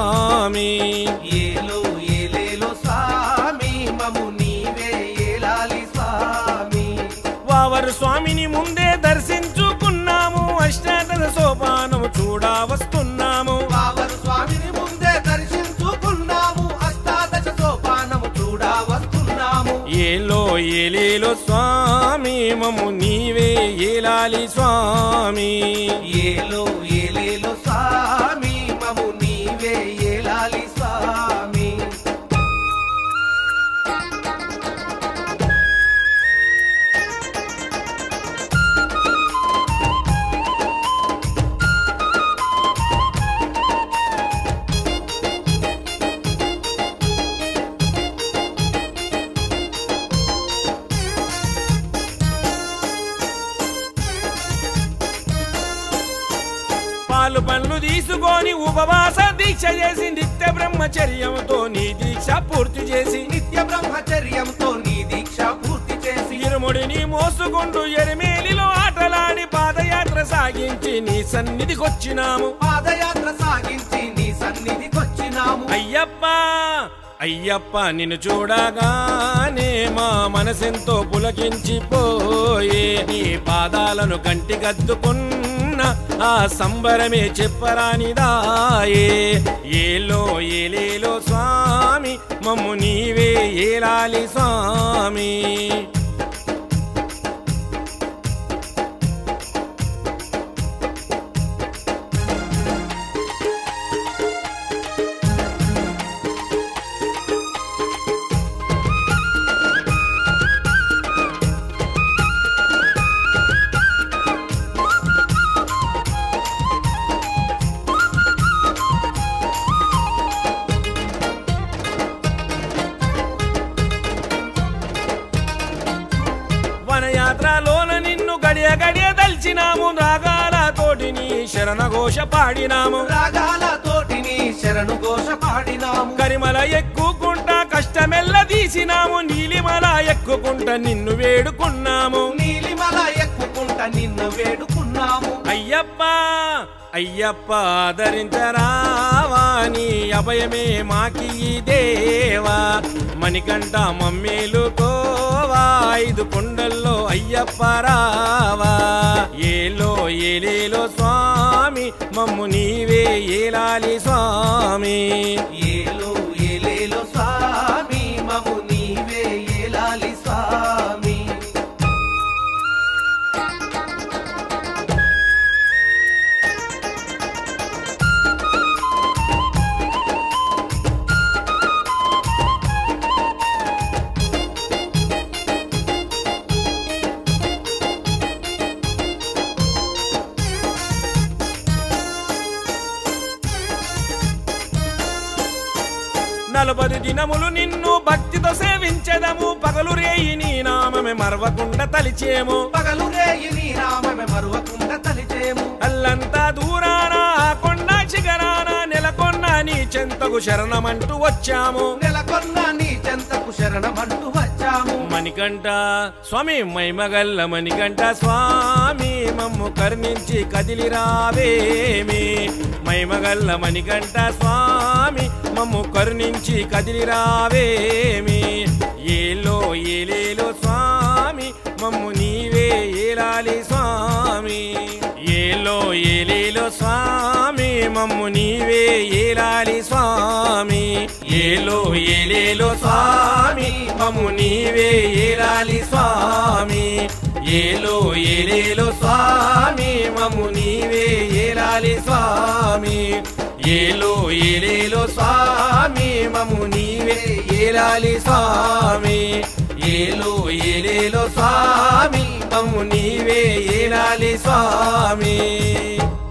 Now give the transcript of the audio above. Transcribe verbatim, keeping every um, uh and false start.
స్వామి ఏలో ఏలేలో స్వామి మము నీవే ఏలాలి స్వామి వావరు స్వామిని ముందే దర్శించుకున్నాము అష్టాదశ సోపానము చూడా వస్తున్నాము వావరు స్వామిని ముందే దర్శించుకున్నాము అష్టాదశ సోపానము చూడా వస్తున్నాము ఏలో ఏలేలో స్వామి మము నీవే ఏలాలి స్వామి ఏలో ఏలేలో స్వామి మము నీవే ఏలాలి స్వామి పాలు పండ్లు తీసుకొని ఉపవాస దీక్ష చేసి నిత్య బ్రహ్మచర్యంతో నీ దీక్ష పూర్తి చేసి నిత్య బ్రహ్మచర్యంతో నీ దీక్ష పూర్తి చేసి ఇరుముడిని మోసుకుంటూ ఎరిమేలిలో ఆటలాడి పాదయాత్ర సాగించి నీ సన్నిధికొచ్చినాము పాదయాత్ర సాగించి నీ సన్నిధికొచ్చినాము అయ్యప్ప అయ్యప్ప నిన్ను చూడగానే మా మనసెంతో పులకించిపోయే నీ పాదాలను కంటికద్దుకున్న ఆ సంబరమే చెప్పరానిదాయే ఏలో ఏలేలో స్వామి మమ్ము నీవే ఏలాలి స్వామి వనయాత్రలోన నిన్ను గడియ గడియ దల్చినాము రాగాల తోటిని శరణఘోష పాడినాము రాగాల తోటిని శరణు ఘోష పాడినాము కరిమల ఎక్కుకుంటా కష్టమెల్ల తీసినాము నీలిమల ఎక్కుకుంటా నిన్ను వేడుకున్నాము నీలిమల ఎక్కుకుంట నిన్ను వేడుకున్నాము అయ్యప్ప అయ్యప్ప ఆదరించరావా నీ అభయమే మాకి దేవా మణికంఠ మమ్మేలుకోవా ఐదు కొండల్లో అయ్యప్ప రావా ఏలో ఏలేలో స్వామి మమ్ము నీవే ఏలాలి స్వామి ఏలో ఏలేలో స్వామి మము నీవే ఏలాలి స్వామి నలపది దినములు నిన్ను భక్తితో సేవించెదము పగలు రేయి నీ నామమే మరవకుండా తలిచేము పగలు రేయి నీ నామమే మరువకుండా తలిచేము అల్లంతా దూరాన కొండ శిఖరాన నెలకొన్న నీ చెంతకు శరణమంటూ వచ్చాము నెలకొన్న నీ చెంతకు శరణమంటూ వచ్చాము మణికంఠ స్వామి మైమగల్ల మణికంఠ స్వామి మమ్ము కర్ణించి కదిలి రావేమి మైమగల్ల మణికంఠ స్వామి మమ్ము కరుణించి కదిలి రావేమి ఏలో ఏలేలో స్వామి మమ్ము నీవే ఏలాలి స్వామి ఏలో ఏలేలో స్వామి మమ్ము నీవే ఏలాలి స్వామి ఏలో ఏలేలో స్వామి మమ్ము నీవే ఏలాలి స్వామి ఏలో ఏలేలో స్వామి మమ్ము నీవే ఏలాలి స్వామి ఏలో ఏలేలో స్వామి మమ్ము నీవే ఏలాలి స్వామి ఏలో ఏలేలో స్వామి మమ్ము నీవే ఏలాలి స్వామి।